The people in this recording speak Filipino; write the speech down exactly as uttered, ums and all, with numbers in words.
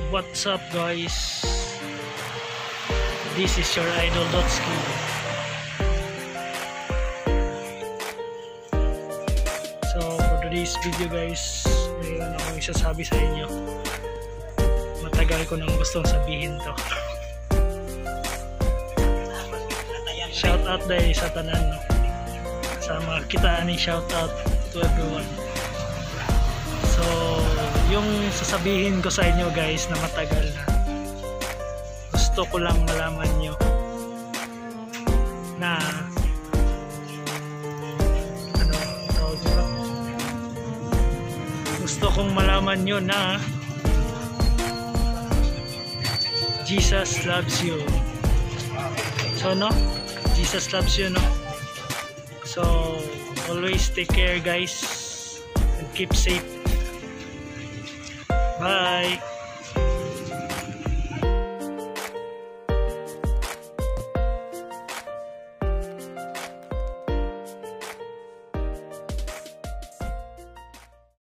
what's up guys? This is your idol Dotsky. So for today's video guys, mayroon akong isasabi sa inyo. Matagal ko nang gustong sabihin to. Shout out dahil sa tanan, no? Sa mga kitaan ni shout out to everyone. So yung sasabihin ko sa inyo guys na matagal na, gusto ko lang malaman nyo na ano tawag nyo, gusto kong malaman nyo na Jesus loves you. So no, Jesus loves you, no? So always take care guys and keep safe. Bye.